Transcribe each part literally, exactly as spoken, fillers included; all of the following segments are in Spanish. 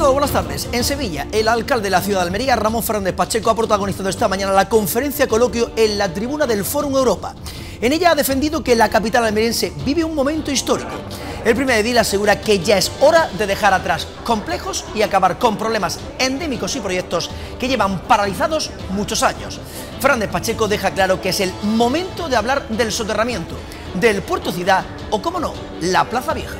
pasado? Buenas tardes. En Sevilla, el alcalde de la ciudad de Almería, Ramón Fernández Pacheco, ha protagonizado esta mañana la conferencia coloquio en la tribuna del Fórum Europa. En ella ha defendido que la capital almeriense vive un momento histórico. El primer edil asegura que ya es hora de dejar atrás complejos y acabar con problemas endémicos y proyectos que llevan paralizados muchos años. Fernández Pacheco deja claro que es el momento de hablar del soterramiento, del Puerto Ciudad o, como no, la Plaza Vieja.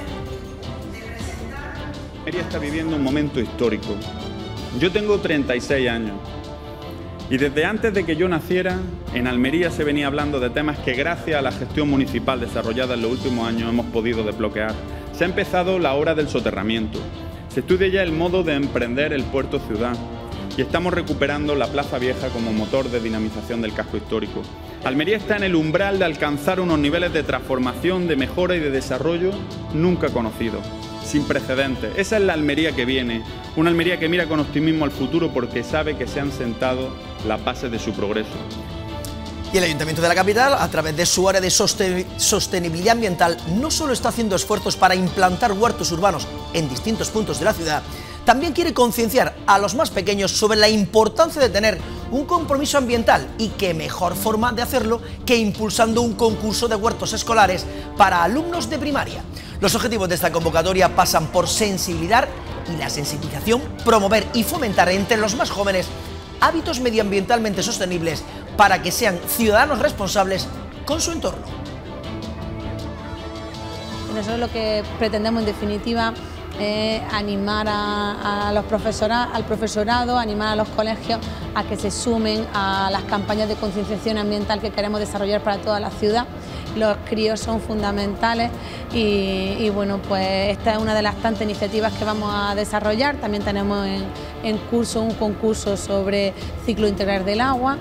Almería está viviendo un momento histórico. Yo tengo treinta y seis años y desde antes de que yo naciera, en Almería se venía hablando de temas que gracias a la gestión municipal desarrollada en los últimos años hemos podido desbloquear. Se ha empezado la hora del soterramiento, se estudia ya el modo de emprender el Puerto Ciudad y estamos recuperando la Plaza Vieja como motor de dinamización del casco histórico. Almería está en el umbral de alcanzar unos niveles de transformación, de mejora y de desarrollo nunca conocidos, sin precedentes. Esa es la Almería que viene, una Almería que mira con optimismo al futuro porque sabe que se han sentado las bases de su progreso. Y el Ayuntamiento de la capital, a través de su área de sostenibilidad ambiental, no solo está haciendo esfuerzos para implantar huertos urbanos en distintos puntos de la ciudad, también quiere concienciar a los más pequeños sobre la importancia de tener un compromiso ambiental, y qué mejor forma de hacerlo que impulsando un concurso de huertos escolares para alumnos de primaria. Los objetivos de esta convocatoria pasan por sensibilizar y la sensibilización, promover y fomentar entre los más jóvenes hábitos medioambientalmente sostenibles para que sean ciudadanos responsables con su entorno. Nosotros lo que pretendemos en definitiva es animar a, a los profesora, al profesorado, animar a los colegios a que se sumen a las campañas de concienciación ambiental que queremos desarrollar para toda la ciudad. Los críos son fundamentales y, y bueno, pues esta es una de las tantas iniciativas que vamos a desarrollar. También tenemos en, en curso un concurso sobre ciclo integral del agua.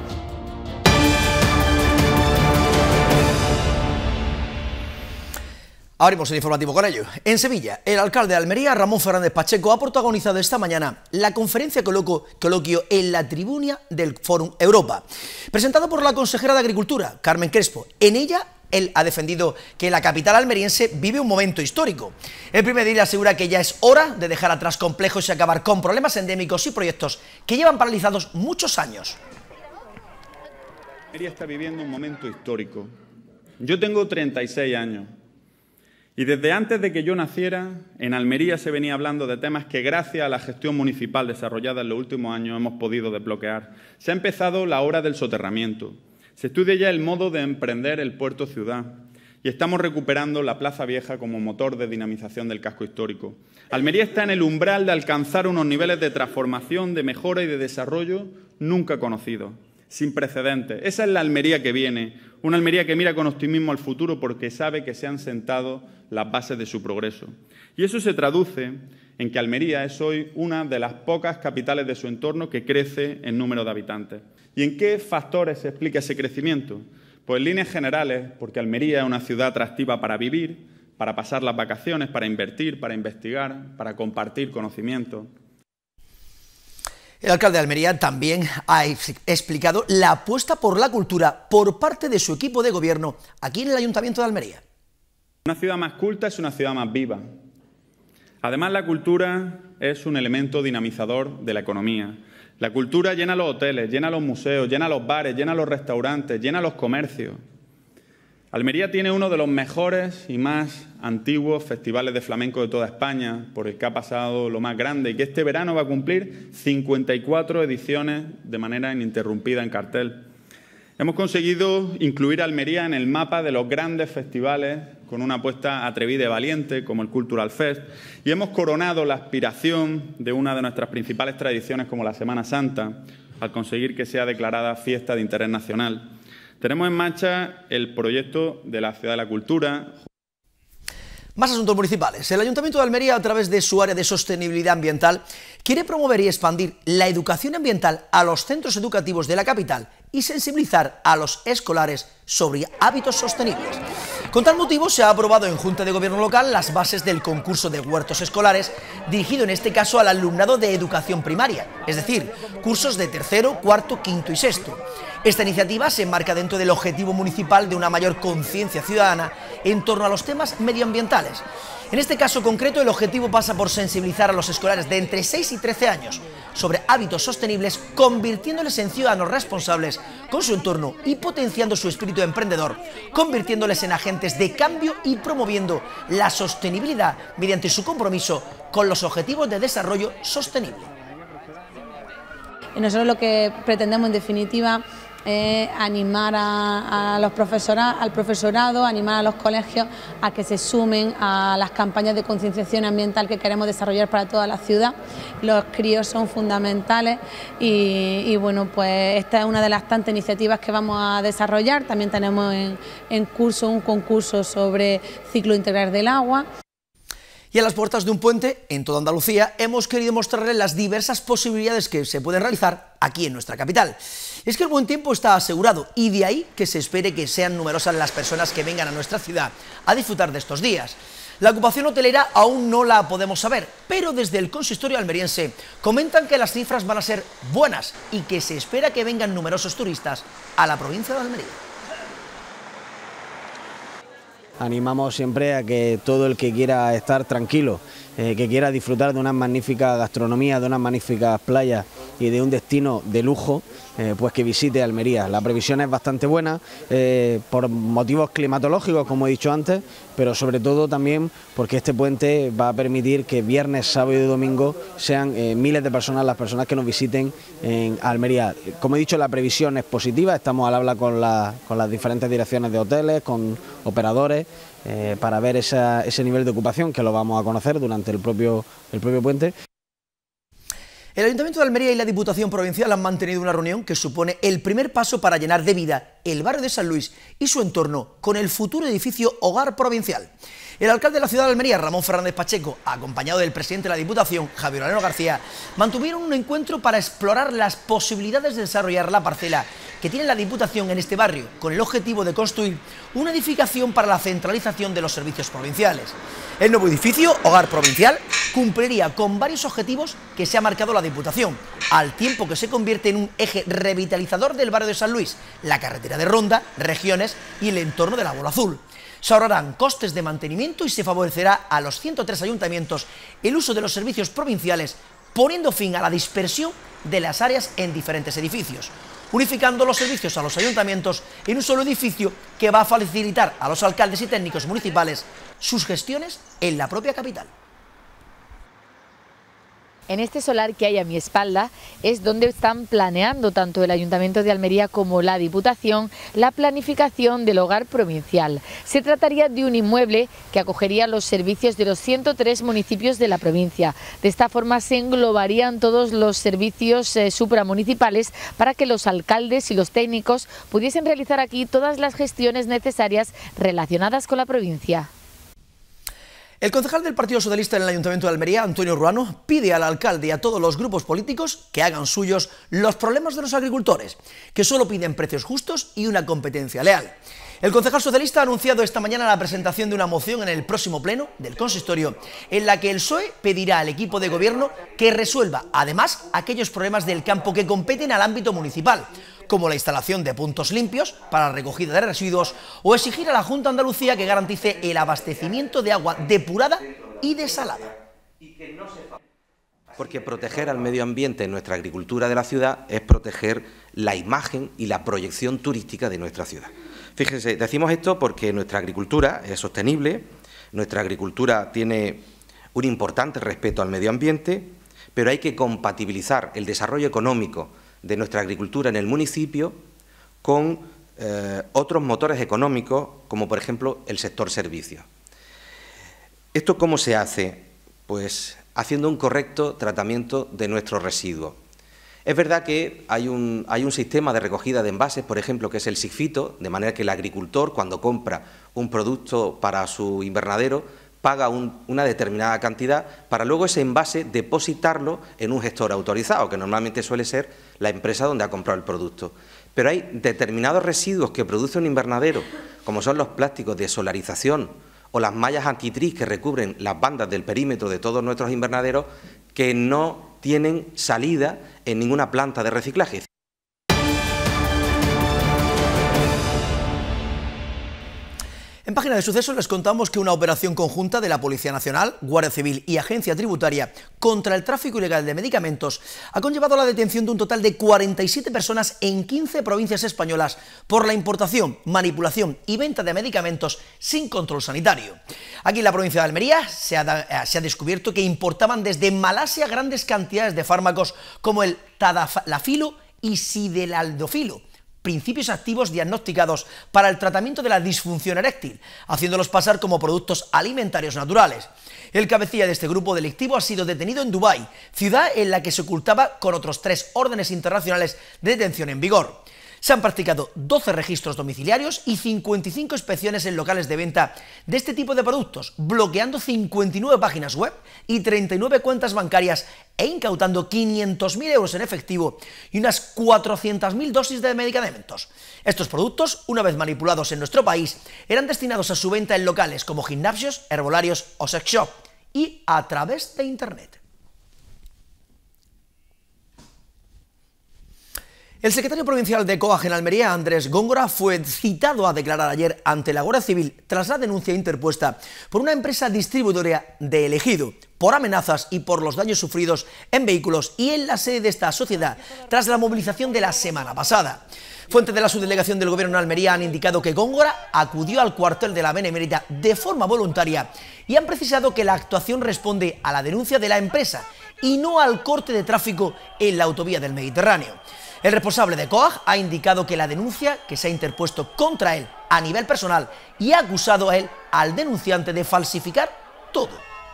Abrimos el informativo con ello. En Sevilla, el alcalde de Almería, Ramón Fernández Pacheco, ha protagonizado esta mañana la conferencia coloquio en la tribuna del Fórum Europa, presentado por la consejera de Agricultura, Carmen Crespo. En ella, él ha defendido que la capital almeriense vive un momento histórico. El primer edil asegura que ya es hora de dejar atrás complejos y acabar con problemas endémicos y proyectos que llevan paralizados muchos años. Almería está viviendo un momento histórico. Yo tengo treinta y seis años. Y desde antes de que yo naciera, en Almería se venía hablando de temas que gracias a la gestión municipal desarrollada en los últimos años hemos podido desbloquear. Se ha empezado la hora del soterramiento, se estudia ya el modo de emprender el Puerto Ciudad y estamos recuperando la Plaza Vieja como motor de dinamización del casco histórico. Almería está en el umbral de alcanzar unos niveles de transformación, de mejora y de desarrollo nunca conocidos, sin precedentes. Esa es la Almería que viene, una Almería que mira con optimismo al futuro porque sabe que se han sentado las bases de su progreso. Y eso se traduce en que Almería es hoy una de las pocas capitales de su entorno que crece en número de habitantes. ¿Y en qué factores se explica ese crecimiento? Pues en líneas generales, porque Almería es una ciudad atractiva para vivir, para pasar las vacaciones, para invertir, para investigar, para compartir conocimientos. El alcalde de Almería también ha explicado la apuesta por la cultura por parte de su equipo de gobierno aquí en el Ayuntamiento de Almería. Una ciudad más culta es una ciudad más viva. Además, la cultura es un elemento dinamizador de la economía. La cultura llena los hoteles, llena los museos, llena los bares, llena los restaurantes, llena los comercios. Almería tiene uno de los mejores y más antiguos festivales de flamenco de toda España, por el que ha pasado lo más grande, y que este verano va a cumplir cincuenta y cuatro ediciones de manera ininterrumpida en cartel. Hemos conseguido incluir a Almería en el mapa de los grandes festivales con una apuesta atrevida y valiente como el Cultural Fest, y hemos coronado la aspiración de una de nuestras principales tradiciones como la Semana Santa al conseguir que sea declarada fiesta de interés nacional. Tenemos en marcha el proyecto de la Ciudad de la Cultura. Más asuntos municipales. El Ayuntamiento de Almería, a través de su área de sostenibilidad ambiental, quiere promover y expandir la educación ambiental a los centros educativos de la capital y sensibilizar a los escolares sobre hábitos sostenibles. Con tal motivo, se ha aprobado en Junta de Gobierno local las bases del concurso de huertos escolares, dirigido en este caso al alumnado de educación primaria, es decir, cursos de tercero, cuarto, quinto y sexto. Esta iniciativa se enmarca dentro del objetivo municipal de una mayor conciencia ciudadana en torno a los temas medioambientales. En este caso concreto, el objetivo pasa por sensibilizar a los escolares de entre seis y trece años sobre hábitos sostenibles, convirtiéndoles en ciudadanos responsables con su entorno y potenciando su espíritu emprendedor, convirtiéndoles en agentes de cambio y promoviendo la sostenibilidad mediante su compromiso con los objetivos de desarrollo sostenible. Y nosotros lo que pretendemos en definitiva es animar a, a los profesora, al profesorado, animar a los colegios a que se sumen a las campañas de concienciación ambiental que queremos desarrollar para toda la ciudad. Los críos son fundamentales y, y bueno, pues esta es una de las tantas iniciativas que vamos a desarrollar. También tenemos en, en curso un concurso sobre ciclo integral del agua. Y a las puertas de un puente, en toda Andalucía, hemos querido mostrarles las diversas posibilidades que se pueden realizar aquí en nuestra capital. Es que el buen tiempo está asegurado y de ahí que se espere que sean numerosas las personas que vengan a nuestra ciudad a disfrutar de estos días. La ocupación hotelera aún no la podemos saber, pero desde el consistorio almeriense comentan que las cifras van a ser buenas y que se espera que vengan numerosos turistas a la provincia de Almería. Animamos siempre a que todo el que quiera estar tranquilo, eh, que quiera disfrutar de una magnífica gastronomía, de unas magníficas playas y de un destino de lujo, eh, pues que visite Almería. La previsión es bastante buena, eh, por motivos climatológicos, como he dicho antes, pero sobre todo también porque este puente va a permitir que viernes, sábado y domingo sean eh, miles de personas las personas que nos visiten en Almería. Como he dicho, la previsión es positiva, estamos al habla con, la, con las diferentes direcciones de hoteles, con operadores, eh, para ver esa, ese nivel de ocupación, que lo vamos a conocer durante el propio, el propio puente. El Ayuntamiento de Almería y la Diputación Provincial han mantenido una reunión que supone el primer paso para llenar de vida el barrio de San Luis y su entorno con el futuro edificio Hogar Provincial. El alcalde de la ciudad de Almería, Ramón Fernández Pacheco, acompañado del presidente de la Diputación, Javier Olano García, mantuvieron un encuentro para explorar las posibilidades de desarrollar la parcela que tiene la Diputación en este barrio, con el objetivo de construir una edificación para la centralización de los servicios provinciales. El nuevo edificio, Hogar Provincial, cumpliría con varios objetivos que se ha marcado la Diputación, al tiempo que se convierte en un eje revitalizador del barrio de San Luis, la carretera de Ronda, Regiones y el entorno de la Bola Azul. Se ahorrarán costes de mantenimiento y se favorecerá a los ciento tres ayuntamientos el uso de los servicios provinciales, poniendo fin a la dispersión de las áreas en diferentes edificios, unificando los servicios a los ayuntamientos en un solo edificio que va a facilitar a los alcaldes y técnicos municipales sus gestiones en la propia capital. En este solar que hay a mi espalda es donde están planeando tanto el Ayuntamiento de Almería como la Diputación la planificación del Hogar Provincial. Se trataría de un inmueble que acogería los servicios de los ciento tres municipios de la provincia. De esta forma se englobarían todos los servicios eh, supramunicipales para que los alcaldes y los técnicos pudiesen realizar aquí todas las gestiones necesarias relacionadas con la provincia. El concejal del Partido Socialista en el Ayuntamiento de Almería, Antonio Ruano, pide al alcalde y a todos los grupos políticos que hagan suyos los problemas de los agricultores, que solo piden precios justos y una competencia leal. El concejal socialista ha anunciado esta mañana la presentación de una moción en el próximo pleno del consistorio, en la que el P S O E pedirá al equipo de gobierno que resuelva, además, aquellos problemas del campo que competen al ámbito municipal, como la instalación de puntos limpios para la recogida de residuos o exigir a la Junta de Andalucía que garantice el abastecimiento de agua depurada y desalada. Porque proteger al medio ambiente en nuestra agricultura de la ciudad es proteger la imagen y la proyección turística de nuestra ciudad. Fíjense, decimos esto porque nuestra agricultura es sostenible, nuestra agricultura tiene un importante respeto al medio ambiente, pero hay que compatibilizar el desarrollo económico de nuestra agricultura en el municipio con eh, otros motores económicos, como por ejemplo el sector servicios. ¿Esto cómo se hace? Pues haciendo un correcto tratamiento de nuestros residuos. Es verdad que hay un, hay un sistema de recogida de envases, por ejemplo, que es el SIGFITO, de manera que el agricultor, cuando compra un producto para su invernadero, paga un, una determinada cantidad para luego ese envase depositarlo en un gestor autorizado, que normalmente suele ser la empresa donde ha comprado el producto. Pero hay determinados residuos que produce un invernadero, como son los plásticos de solarización o las mallas antitris que recubren las bandas del perímetro de todos nuestros invernaderos, que no tienen salida en ninguna planta de reciclaje. En página de sucesos les contamos que una operación conjunta de la Policía Nacional, Guardia Civil y Agencia Tributaria contra el tráfico ilegal de medicamentos ha conllevado la detención de un total de cuarenta y siete personas en quince provincias españolas por la importación, manipulación y venta de medicamentos sin control sanitario. Aquí en la provincia de Almería se ha, se ha descubierto que importaban desde Malasia grandes cantidades de fármacos como el tadalafilo y sildenafilo, principios activos diagnosticados para el tratamiento de la disfunción eréctil, haciéndolos pasar como productos alimentarios naturales. El cabecilla de este grupo delictivo ha sido detenido en Dubái, ciudad en la que se ocultaba con otros tres órdenes internacionales de detención en vigor. Se han practicado doce registros domiciliarios y cincuenta y cinco inspecciones en locales de venta de este tipo de productos, bloqueando cincuenta y nueve páginas web y treinta y nueve cuentas bancarias e incautando quinientos mil euros en efectivo y unas cuatrocientas mil dosis de medicamentos. Estos productos, una vez manipulados en nuestro país, eran destinados a su venta en locales como gimnasios, herbolarios o sex shop y a través de Internet. El secretario provincial de COAG en Almería, Andrés Góngora, fue citado a declarar ayer ante la Guardia Civil tras la denuncia interpuesta por una empresa distribuidora de El Ejido por amenazas y por los daños sufridos en vehículos y en la sede de esta sociedad tras la movilización de la semana pasada. Fuentes de la subdelegación del Gobierno en Almería han indicado que Góngora acudió al cuartel de la Benemérita de forma voluntaria y han precisado que la actuación responde a la denuncia de la empresa y no al corte de tráfico en la autovía del Mediterráneo. El responsable de COAG ha indicado que la denuncia que se ha interpuesto contra él a nivel personal y ha acusado a él, al denunciante, de falsificar todo.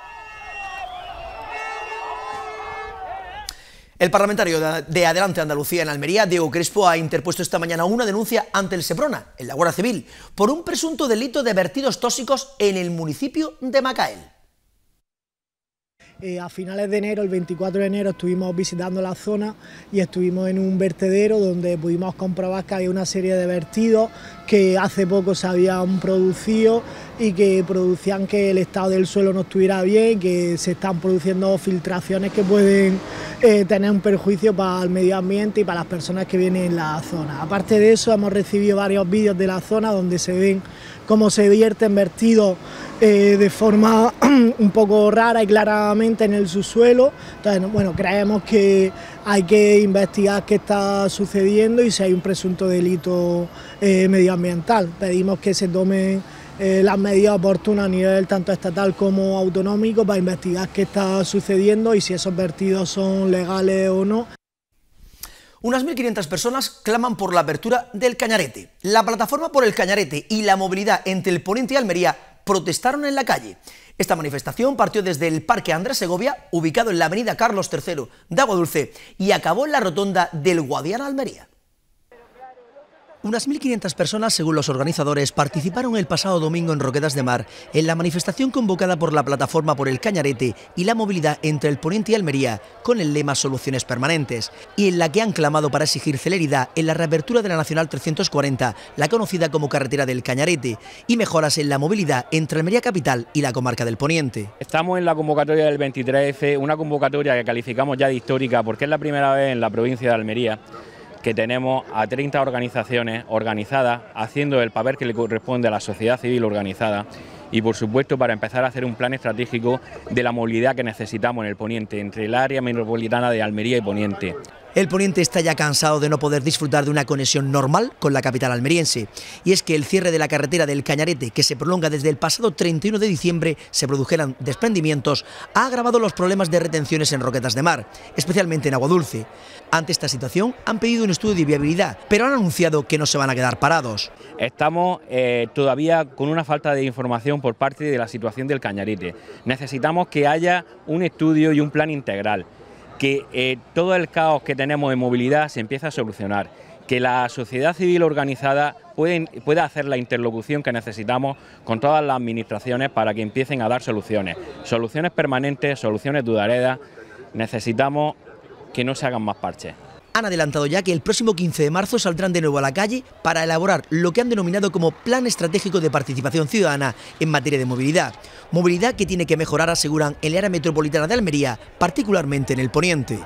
El parlamentario de Adelante Andalucía en Almería, Diego Crespo, ha interpuesto esta mañana una denuncia ante el Seprona, en la Guardia Civil, por un presunto delito de vertidos tóxicos en el municipio de Macael. Eh, a finales de enero, el veinticuatro de enero, estuvimos visitando la zona y estuvimos en un vertedero donde pudimos comprobar que había una serie de vertidos que hace poco se habían producido y que producían que el estado del suelo no estuviera bien, que se están produciendo filtraciones que pueden eh, tener un perjuicio para el medio ambiente y para las personas que vienen en la zona. Aparte de eso, hemos recibido varios vídeos de la zona donde se ven cómo se vierten vertidos eh, de forma un poco rara y claramente en el subsuelo. Entonces, bueno, creemos que hay que investigar qué está sucediendo y si hay un presunto delito eh, medioambiental. Pedimos que se tomen eh, las medidas oportunas a nivel tanto estatal como autonómico para investigar qué está sucediendo y si esos vertidos son legales o no. Unas mil quinientas personas claman por la apertura del Cañarete. La plataforma por el Cañarete y la movilidad entre el Poniente y Almería protestaron en la calle. Esta manifestación partió desde el Parque Andrés Segovia, ubicado en la avenida Carlos tercero de Aguadulce, y acabó en la rotonda del Guadiana Almería. Unas mil quinientas personas, según los organizadores, participaron el pasado domingo en Roquetas de Mar en la manifestación convocada por la plataforma por el Cañarete y la movilidad entre el Poniente y Almería, con el lema Soluciones Permanentes, y en la que han clamado para exigir celeridad en la reapertura de la Nacional trescientos cuarenta, la conocida como Carretera del Cañarete, y mejoras en la movilidad entre Almería Capital y la comarca del Poniente. Estamos en la convocatoria del veintitrés efe, una convocatoria que calificamos ya de histórica porque es la primera vez en la provincia de Almería que tenemos a treinta organizaciones organizadas haciendo el papel que le corresponde a la sociedad civil organizada y, por supuesto, para empezar a hacer un plan estratégico de la movilidad que necesitamos en el Poniente, entre el área metropolitana de Almería y Poniente. El Poniente está ya cansado de no poder disfrutar de una conexión normal con la capital almeriense. Y es que el cierre de la carretera del Cañarete, que se prolonga desde el pasado treinta y uno de diciembre, se produjeran desprendimientos, ha agravado los problemas de retenciones en Roquetas de Mar, especialmente en Aguadulce. Ante esta situación han pedido un estudio de viabilidad, pero han anunciado que no se van a quedar parados. Estamos eh, todavía con una falta de información por parte de la situación del Cañarete. Necesitamos que haya un estudio y un plan integral, que eh, todo el caos que tenemos en movilidad se empiece a solucionar, que la sociedad civil organizada pueden, pueda hacer la interlocución que necesitamos con todas las administraciones para que empiecen a dar soluciones, soluciones permanentes, soluciones duraderas. Necesitamos que no se hagan más parches. Han adelantado ya que el próximo quince de marzo saldrán de nuevo a la calle para elaborar lo que han denominado como Plan Estratégico de Participación Ciudadana en materia de movilidad. Movilidad que tiene que mejorar, aseguran, en el área metropolitana de Almería, particularmente en el Poniente.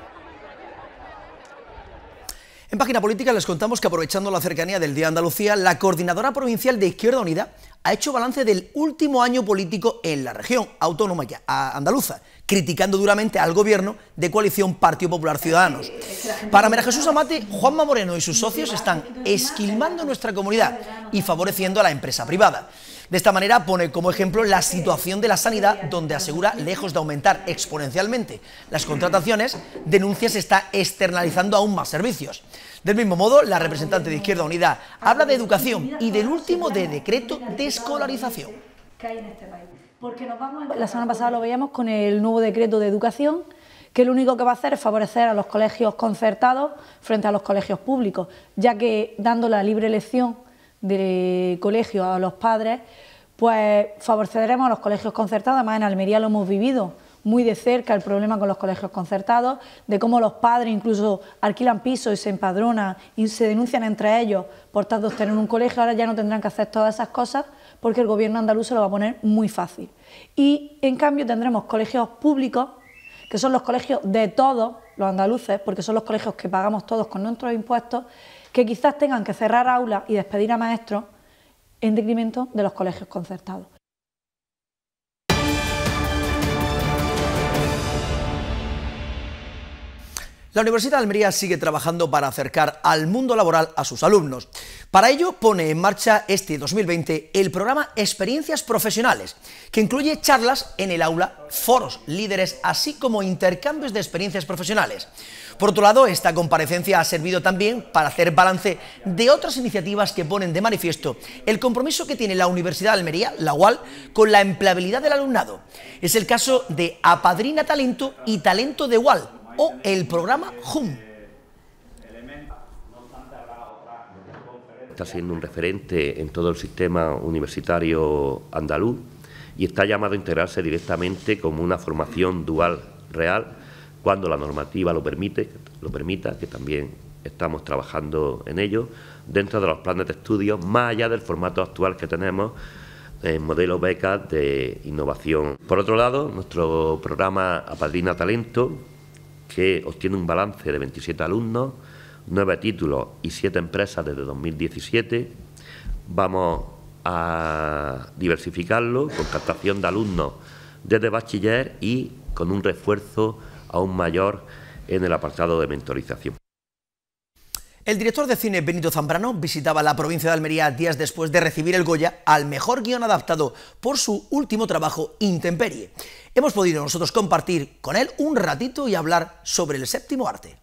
En Página Política les contamos que, aprovechando la cercanía del Día de Andalucía, la Coordinadora Provincial de Izquierda Unida ha hecho balance del último año político en la región autónoma andaluza, criticando duramente al gobierno de coalición Partido Popular Ciudadanos. Para María Jesús Amate, Juanma Moreno y sus socios están esquilmando nuestra comunidad y favoreciendo a la empresa privada. De esta manera pone como ejemplo la situación de la sanidad, donde asegura, lejos de aumentar exponencialmente las contrataciones, denuncia se está externalizando aún más servicios. Del mismo modo, la representante de Izquierda Unida habla de educación y del último de decreto de escolarización. Que hay en este país. Porque nos vamos a... La semana pasada lo veíamos con el nuevo decreto de educación, que lo único que va a hacer es favorecer a los colegios concertados frente a los colegios públicos, ya que dando la libre elección de colegio a los padres, pues favoreceremos a los colegios concertados. Además, en Almería lo hemos vivido muy de cerca, el problema con los colegios concertados, de cómo los padres incluso alquilan pisos y se empadronan y se denuncian entre ellos por tal de obtener un colegio. Ahora ya no tendrán que hacer todas esas cosas porque el gobierno andaluz se lo va a poner muy fácil. Y en cambio tendremos colegios públicos, que son los colegios de todos los andaluces, porque son los colegios que pagamos todos con nuestros impuestos, que quizás tengan que cerrar aulas y despedir a maestros en detrimento de los colegios concertados. La Universidad de Almería sigue trabajando para acercar al mundo laboral a sus alumnos. Para ello pone en marcha este dos mil veinte el programa Experiencias Profesionales, que incluye charlas en el aula, foros líderes, así como intercambios de experiencias profesionales. Por otro lado, esta comparecencia ha servido también para hacer balance de otras iniciativas que ponen de manifiesto el compromiso que tiene la Universidad de Almería, la U A L, con la empleabilidad del alumnado. Es el caso de Apadrina Talento y Talento de U A L, o el programa J U M. Está siendo un referente en todo el sistema universitario andaluz y está llamado a integrarse directamente como una formación dual real cuando la normativa lo permite, lo permita, que también estamos trabajando en ello, dentro de los planes de estudio, más allá del formato actual que tenemos en modelo becas de innovación. Por otro lado, nuestro programa Apadrina Talento, que obtiene un balance de veintisiete alumnos, nueve títulos y siete empresas desde dos mil diecisiete. Vamos a diversificarlo con captación de alumnos desde bachiller y con un refuerzo aún mayor en el apartado de mentorización. El director de cine Benito Zambrano visitaba la provincia de Almería días después de recibir el Goya al mejor guión adaptado por su último trabajo, Intemperie. Hemos podido nosotros compartir con él un ratito y hablar sobre el séptimo arte.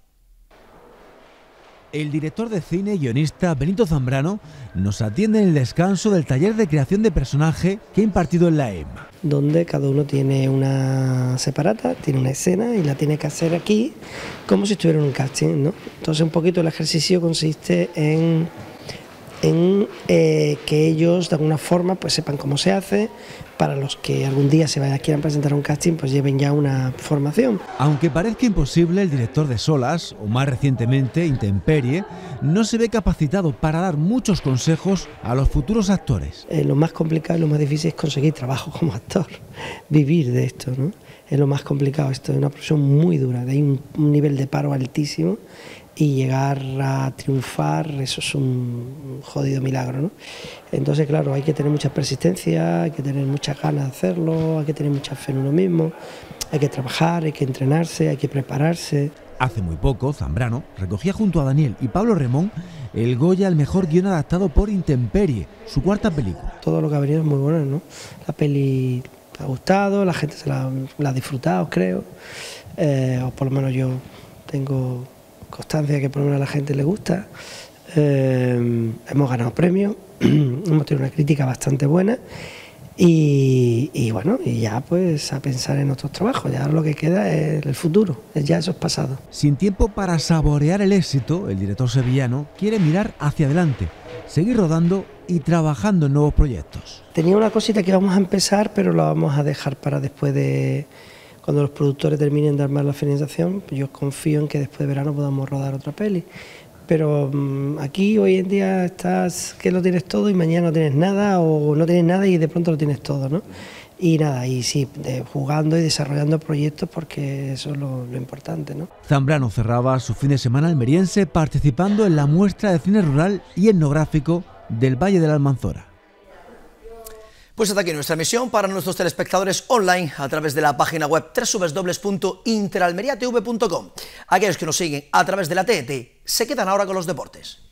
El director de cine y guionista Benito Zambrano nos atiende en el descanso del taller de creación de personaje que ha impartido en la E M A. Donde cada uno tiene una separata, tiene una escena y la tiene que hacer aquí como si estuviera en un casting, ¿no? Entonces un poquito el ejercicio consiste en, en eh, que ellos de alguna forma pues sepan cómo se hace, para los que algún día se vayan, quieran presentar a un casting, pues lleven ya una formación. Aunque parezca imposible, el director de Solas, o más recientemente Intemperie, no se ve capacitado para dar muchos consejos a los futuros actores. Eh, lo más complicado y lo más difícil es conseguir trabajo como actor, vivir de esto, ¿no? Es lo más complicado, esto es una profesión muy dura, hay un, un nivel de paro altísimo y llegar a triunfar, eso es un jodido milagro, ¿no? Entonces, claro, hay que tener mucha persistencia, hay que tener muchas ganas de hacerlo, hay que tener mucha fe en uno mismo, hay que trabajar, hay que entrenarse, hay que prepararse. Hace muy poco, Zambrano recogía junto a Daniel y Pablo Remón el Goya al mejor guión adaptado por Intemperie, su cuarta película. Todo lo que ha venido es muy bueno, ¿no? La peli ha gustado, la gente se la, la ha disfrutado, creo, eh, o por lo menos yo tengo constancia de que por lo menos a la gente le gusta. Eh, hemos ganado premios, hemos tenido una crítica bastante buena y, y bueno, y ya pues a pensar en otros trabajos, ya lo que queda es el futuro, ya eso es pasado. Sin tiempo para saborear el éxito, el director sevillano quiere mirar hacia adelante, seguir rodando y trabajando en nuevos proyectos. Tenía una cosita que vamos a empezar, pero la vamos a dejar para después de... Cuando los productores terminen de armar la financiación, yo confío en que después de verano podamos rodar otra peli. Pero um, aquí hoy en día estás que lo tienes todo y mañana no tienes nada, o no tienes nada y de pronto lo tienes todo, ¿no? Y nada, y sí, de, jugando y desarrollando proyectos porque eso es lo, lo importante, ¿no? Zambrano cerraba su fin de semana almeriense participando en la muestra de cine rural y etnográfico del Valle de la Almanzora. Pues hasta aquí nuestra emisión para nuestros telespectadores online a través de la página web doble u doble u doble u punto interalmeriatv punto com. Aquellos que nos siguen a través de la T E T se quedan ahora con los deportes.